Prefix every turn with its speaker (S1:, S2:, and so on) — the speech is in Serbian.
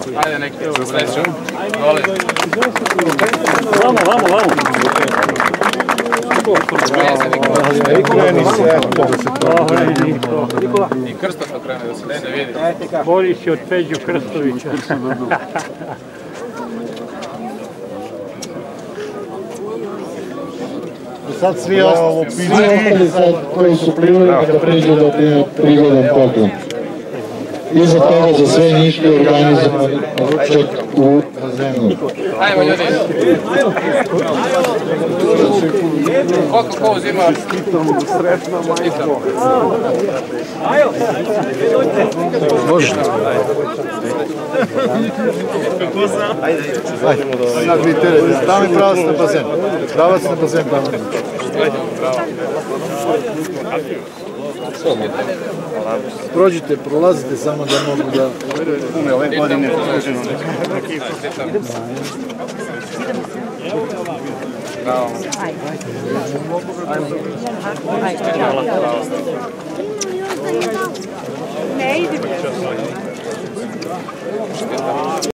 S1: Ajde, neki sa srećom. Molim.
S2: Vamo.
S3: Kreni se,
S1: I Krsto to krene da se vidi.
S2: Bolji si od Peđu Krstovića.
S3: sad svi ovo
S4: pitanje koji su privali da pređu da je prigodan poklon. Iza toga za sve Niške organizovan ručak u zemlju.
S1: Ajmo ljudi. Koliko ko uzima? Sretno.
S3: Može. Ajde. Daj mi pravac na bazen. Pravac na bazen. Prođite, prolazite samo da mogu da... Ove godine služeno.
S1: Bravo.